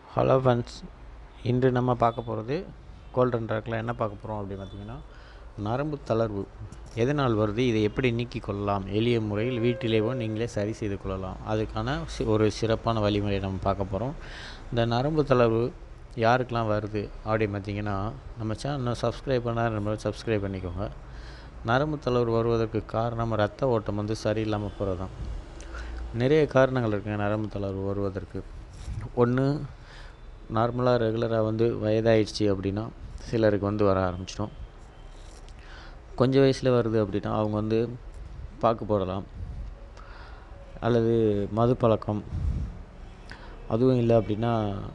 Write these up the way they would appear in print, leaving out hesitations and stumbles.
Hello friends, இன்று நம்ம பார்க்க போகிறது கோல்டன் ட்ராக்கில் என்ன பார்க்க போகிறோம் அப்படின்னு பார்த்தீங்கன்னா, நரம்பு தளர்வு எதனால் வருது, இதை எப்படி நீக்கிக் கொள்ளலாம், எளிய முறையில் வீட்டிலேயோ நீங்களே சரி செய்து கொள்ளலாம். அதுக்கான ஒரு சிறப்பான வழிமுறையை நம்ம பார்க்க போகிறோம். இந்த நரம்பு தளர்வு யாருக்கெல்லாம் வருது அப்படின்னு பார்த்தீங்கன்னா, நம்ம சேனல் சப்ஸ்கிரைப் பண்ணால் நம்ம சப்ஸ்கிரைப் பண்ணிக்கோங்க. நரம்பு தளர்வு வருவதற்கு காரணம் ரத்த ஓட்டம் சரியில்லாமல் போகிறது தான். நிறைய காரணங்கள் இருக்குங்க நரம்பு தளர்வு வருவதற்கு. ஒன்று, நார்மலாக ரெகுலராக வயதாயிடுச்சு அப்படின்னா சிலருக்கு வர ஆரம்பிச்சிடும். கொஞ்சம் வயசில் வருது அப்படின்னா அவங்க பாக்கு போடலாம், அல்லது மது பழக்கம், அதுவும் இல்லை அப்படின்னா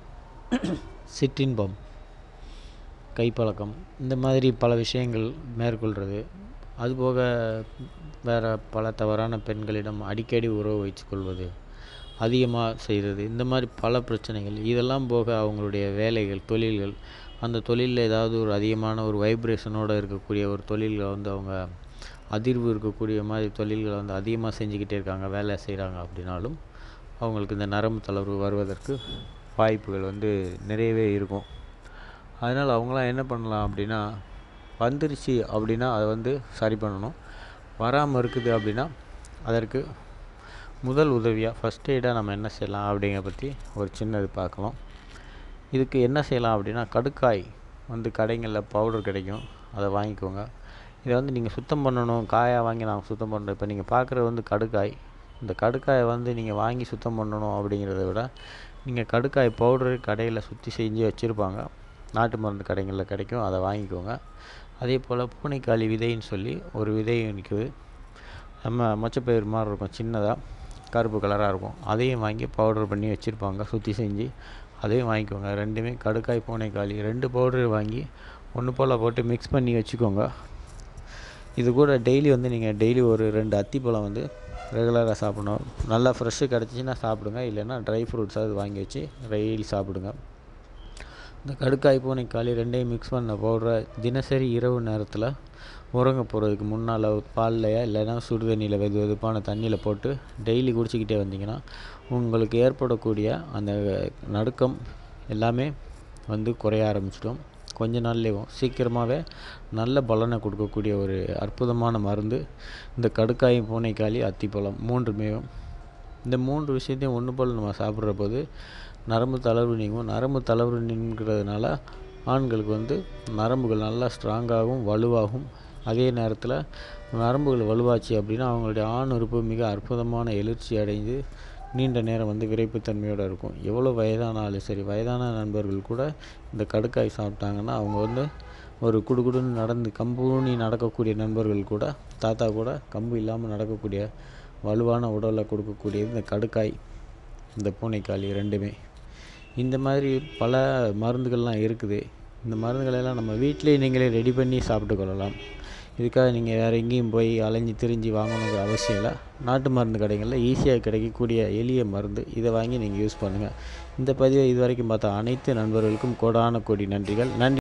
சிற்றின்பம், கைப்பழக்கம், இந்த மாதிரி பல விஷயங்கள் மேற்கொள்கிறது. அதுபோக வேறு பல தவறான பெண்களிடம் அடிக்கடி உறவு வைத்துக்கொள்வது, அதிகமாக செய்கிறது, இந்த மாதிரி பல பிரச்சனைகள். இதெல்லாம் போக அவங்களுடைய வேலைகள், தொழில்கள், அந்த தொழிலில் ஏதாவது ஒரு அதிகமான ஒரு வைப்ரேஷனோடு இருக்கக்கூடிய ஒரு தொழில்களை அவங்க அதிர்வு இருக்கக்கூடிய மாதிரி தொழில்களை அதிகமாக செஞ்சுக்கிட்டே இருக்காங்க, வேலை செய்கிறாங்க அப்படின்னாலும் அவங்களுக்கு இந்த நரம்பு தளர்வு வருவதற்கு வாய்ப்புகள் நிறையவே இருக்கும். அதனால் அவங்களாம் என்ன பண்ணலாம் அப்படின்னா, வந்துருச்சு அப்படின்னா அதை சரி பண்ணணும். வராமல் இருக்குது அப்படின்னா அதற்கு முதல் உதவியாக ஃபஸ்ட் எய்டாக நம்ம என்ன செய்யலாம் அப்படிங்கிற பற்றி ஒரு சின்னது பார்க்கலாம். இதுக்கு என்ன செய்யலாம் அப்படின்னா, கடுக்காய் கடைகளில் பவுடர் கிடைக்கும், அதை வாங்கிக்கோங்க. இதை நீங்கள் சுத்தம் பண்ணணும், காயாக வாங்கி நாங்கள் சுத்தம் பண்ணுறோம். இப்போ நீங்கள் பார்க்குறது கடுக்காய். இந்த கடுக்காயை நீங்கள் வாங்கி சுத்தம் பண்ணணும் அப்படிங்கிறத விட, நீங்கள் கடுக்காய் பவுடரு கடையில் சுற்றி செஞ்சு வச்சுருப்பாங்க, நாட்டு மருந்து கடைகளில் கிடைக்கும், அதை வாங்கிக்கோங்க. அதே போல் பூனைக்காளி விதைன்னு சொல்லி ஒரு விதை இருக்குது, நம்ம மொச்சப்பயிர் மாதிரி இருக்கும், சின்னதாக கருப்பு கலராக இருக்கும். அதையும் வாங்கி பவுடர் பண்ணி வச்சுருப்பாங்க, சுற்றி செஞ்சு, அதையும் வாங்கிக்கோங்க. ரெண்டுமே கடுக்காய், பூனைக்காளி, 2 பவுடர் வாங்கி ஒன்று போல் போட்டு மிக்ஸ் பண்ணி வச்சுக்கோங்க. இது கூட டெய்லி நீங்கள் டெய்லி ஒரு 2 அத்திப்பழம் ரெகுலராக சாப்பிடணும். நல்லா ஃப்ரெஷ்ஷு கிடச்சிச்சின்னா சாப்பிடுங்க, இல்லைன்னா ட்ரை ஃப்ரூட்ஸ் அது வாங்கி வச்சு டெய்லி சாப்பிடுங்க. இந்த கடுக்காய், பூனைக்காளி 2ஐயும் மிக்ஸ் பண்ண பவுடரை தினசரி இரவு நேரத்தில் உறங்க போகிறதுக்கு முன்னால் பால்லையா இல்லைன்னா சுடுதண்ணியில் வெதுப்பான தண்ணியில் போட்டு டெய்லி குடிச்சிக்கிட்டே வந்தீங்கன்னா உங்களுக்கு ஏற்படக்கூடிய அந்த நடுக்கம் எல்லாமே குறைய ஆரம்பிச்சிடும். கொஞ்ச நாள்லேயும் சீக்கிரமாகவே நல்ல பலனை கொடுக்கக்கூடிய ஒரு அற்புதமான மருந்து இந்த கடுக்காய், பூனைக்காளி, அத்திப்பழம் 3மே. இந்த 3 விஷயத்தையும் ஒன்று போல் நம்ம சாப்பிட்ற போது நரம்பு தளர்வு நீங்கும். நரம்பு தளர்வு நீங்கிறதுனால ஆண்களுக்கு நரம்புகள் நல்லா ஸ்ட்ராங்காகவும் வலுவாகும். அதே நேரத்தில் நரம்புகள் வலுவாச்சு அப்படின்னா அவங்களுடைய ஆண் உறுப்பு மிக அற்புதமான எழுச்சி அடைந்து நீண்ட நேரம் விரைப்புத்தன்மையோடு இருக்கும். எவ்வளோ வயதானாலும் சரி, வயதான நண்பர்கள் கூட இந்த கடுக்காய் சாப்பிட்டாங்கன்னா அவங்க ஒரு குடுகுடுன்னு நடந்து கம்பூனி நடக்கக்கூடிய நண்பர்கள் கூட, தாத்தா கூட கம்பு இல்லாமல் நடக்கக்கூடிய வலுவான உடலை கொடுக்கக்கூடியது இந்த கடுக்காய், இந்த பூனைக்காளி 2மே. இந்த மாதிரி பல மருந்துகள்லாம் இருக்குது. இந்த மருந்துகளெல்லாம் நம்ம வீட்டிலேயே நீங்களே ரெடி பண்ணி சாப்பிட்டு கொள்ளலாம். இதுக்காக நீங்கள் வேறு எங்கேயும் போய் அலைஞ்சி திரிஞ்சு வாங்கணுங்கிற அவசியம் இல்லை. நாட்டு மருந்து கடைகளில் ஈஸியாக கிடைக்கக்கூடிய எளிய மருந்து, இதை வாங்கி நீங்கள் யூஸ் பண்ணுங்கள். இந்த பதிவை இதுவரைக்கும் பார்த்த அனைத்து நண்பர்களுக்கும் கோடான கோடி நன்றிகள். நன்றி.